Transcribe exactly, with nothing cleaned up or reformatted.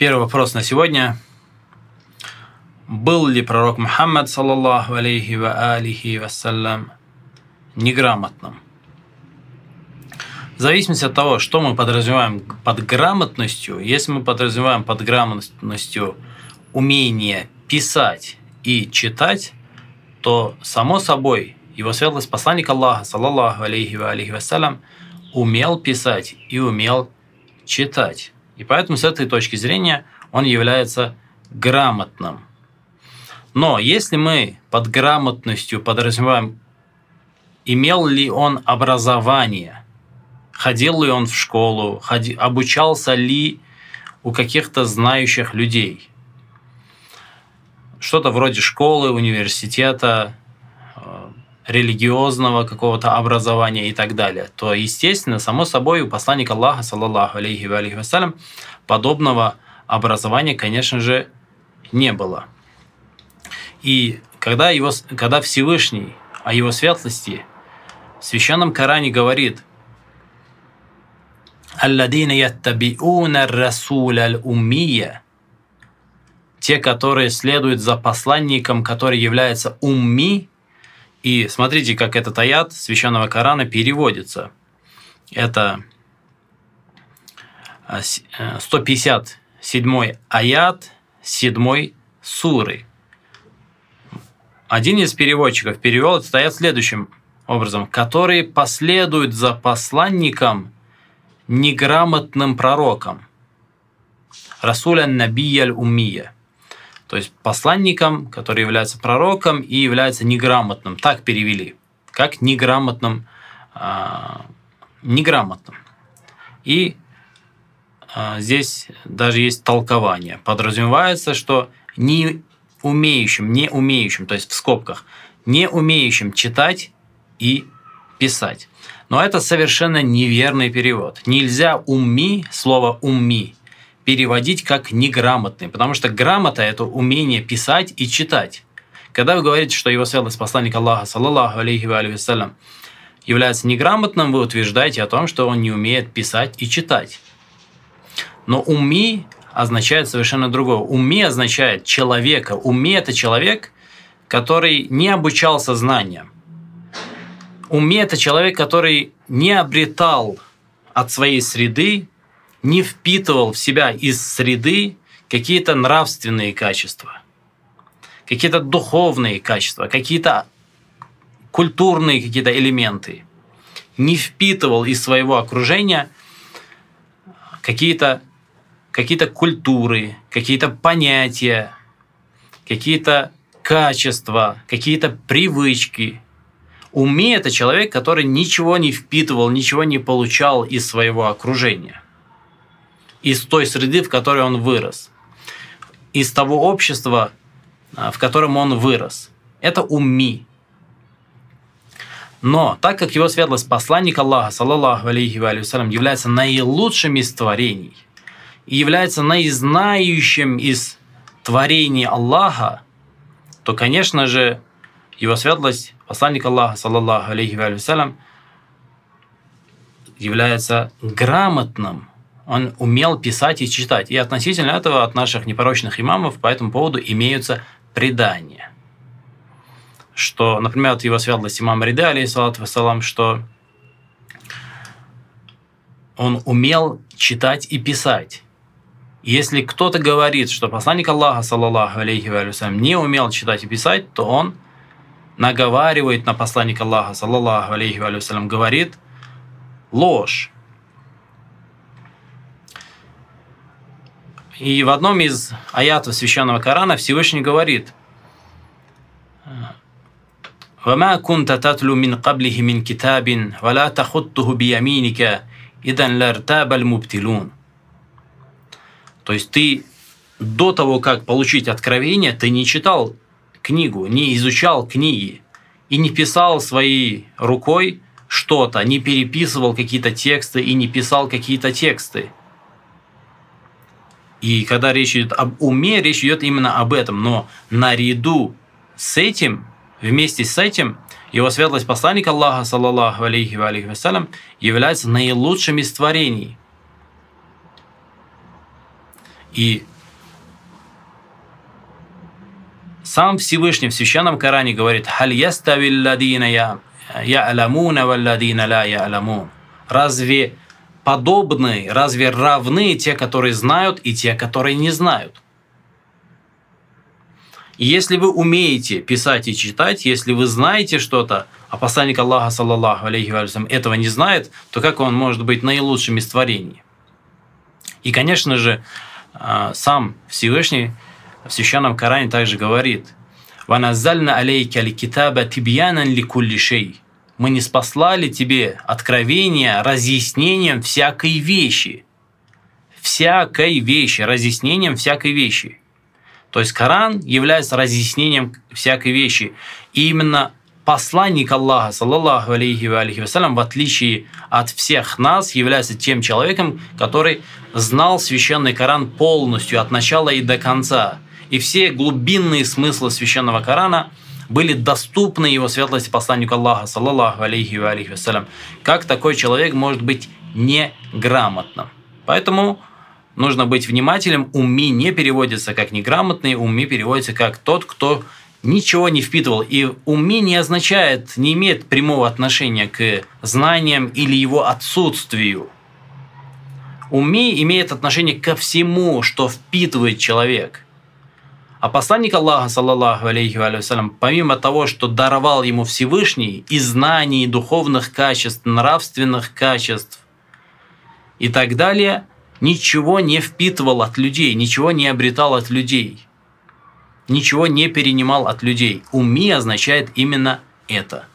Первый вопрос на сегодня. Был ли пророк Мухаммад, саллаллаху алейхи ва алихи вассалям, неграмотным? В зависимости от того, что мы подразумеваем под грамотностью, если мы подразумеваем под грамотностью умение писать и читать, то, само собой, его светлость посланник Аллаха, саллаллаху алейхи ва алихи вассалям, умел писать и умел читать. И поэтому с этой точки зрения он является грамотным. Но если мы под грамотностью подразумеваем, имел ли он образование, ходил ли он в школу, ходи, обучался ли у каких-то знающих людей, что-то вроде школы, университета, религиозного какого-то образования и так далее, то, естественно, само собой, у посланника Аллаха, саллаллаху алейхи ва алейхи вассалям, подобного образования, конечно же, не было. И когда, его, когда Всевышний о его светлости в Священном Коране говорит: «Алладина яттабиуна расуля аль-уммия», те, которые следуют за посланником, который является умми. И смотрите, как этот аят Священного Корана переводится. Это сто пятьдесят седьмой аят седьмой суры. Один из переводчиков перевел этот аят следующим образом: которые последуют за посланником, неграмотным пророком. Расуля набия аль-уммия. То есть посланником, который является пророком и является неграмотным. Так перевели. Как неграмотным. Э, неграмотным. И э, здесь даже есть толкование. Подразумевается, что не умеющим, не умеющим, то есть в скобках, не умеющим читать и писать. Но это совершенно неверный перевод. Нельзя умми, слово умми, переводить как неграмотный, потому что грамота – это умение писать и читать. Когда вы говорите, что его светлость посланник Аллаха, саллаллаху алейхи ва алейхи вассалям, является неграмотным, вы утверждаете о том, что он не умеет писать и читать. Но умми означает совершенно другое. Умми означает человека. Умми – это человек, который не обучался знаниям. Умми – это человек, который не обретал от своей среды, не впитывал в себя из среды какие-то нравственные качества, какие-то духовные качества, какие-то культурные какие-то элементы, не впитывал из своего окружения какие-то какие-то культуры, какие-то понятия, какие-то качества, какие-то привычки. Умми – это человек, который ничего не впитывал, ничего не получал из своего окружения, из той среды, в которой он вырос, из того общества, в котором он вырос. Это умми. Но так как его светлость посланник Аллаха, саллаллаху алейхи ва алейхи вассалям, является наилучшим из творений и является наизнающим из творений Аллаха, то, конечно же, его светлость посланник Аллаха, саллаллаху алейхи ва алейхи вассалям, является грамотным. Он умел писать и читать. И относительно этого от наших непорочных имамов по этому поводу имеются предания. Что, например, от его светлости имама Риды, алейхиссалату вассалам, что он умел читать и писать. И если кто-то говорит, что посланник Аллаха, саллаллаху алейхи ва алейхи, не умел читать и писать, то он наговаривает на посланника Аллаха, саллаллаху алейхи ва алейхи, говорит ложь. И в одном из аятов Священного Корана Всевышний говорит: «Вама кунта татлу мин каблихи мин китабин, вала тахуттуху бияминика, идан лартабаль мубтилун». То есть ты до того, как получить откровение, ты не читал книгу, не изучал книги и не писал своей рукой что-то, не переписывал какие-то тексты и не писал какие-то тексты. И когда речь идет об уме, речь идет именно об этом. Но наряду с этим, вместе с этим, его светлость посланник Аллаха, саллаллаху алейхи ва алейхи вассалям, является наилучшим из творений. И Сам Всевышний в Священном Коране говорит: «Халь ястави алладина я'ламуна валладина ла я'ламун». Разве подобны, разве равны те, которые знают, и те, которые не знают? И если вы умеете писать и читать, если вы знаете что-то, а посланник Аллаха, саллаллаху алейхи ва саллям, этого не знает, то как он может быть наилучшим из творений? И, конечно же, сам Всевышний в Священном Коране также говорит: «Ваназзальна алейка аль-китаба тибьянан ликулли шей». Мы не спаслали тебе откровение разъяснением всякой вещи. Всякой вещи, разъяснением всякой вещи. То есть Коран является разъяснением всякой вещи. И именно посланник Аллаха, саллаллаху алейхи ва алейхи вассалям, в отличие от всех нас, является тем человеком, который знал священный Коран полностью, от начала и до конца. И все глубинные смыслы священного Корана были доступны его светлости посланнику Аллаха, саллаллаху алейхи ва алейхи вассалям. Как такой человек может быть неграмотным? Поэтому нужно быть внимательным. Умми не переводится как неграмотный, умми переводится как тот, кто ничего не впитывал. И умми не означает, не имеет прямого отношения к знаниям или его отсутствию. Умми имеет отношение ко всему, что впитывает человек. А посланник Аллаха, саллаллаху алейхи ва саллям, помимо того, что даровал ему Всевышний и знаний, и духовных качеств, нравственных качеств и так далее, ничего не впитывал от людей, ничего не обретал от людей, ничего не перенимал от людей. Умми означает именно это.